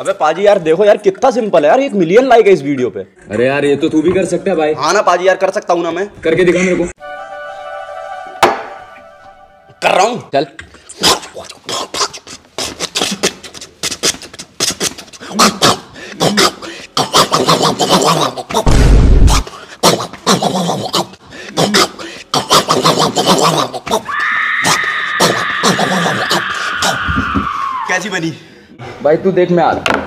अबे पाजी यार देखो यार कितना सिंपल है यार, 1 मिलियन लाइक है इस वीडियो पे। अरे यार ये तो तू भी कर सकता है भाई। हाँ ना पाजी यार कर सकता हूँ ना, मैं करके दिखा मेरे को। कर रहा हूँ चल। कैसी बनी भाई तू देख मैं आ रहा।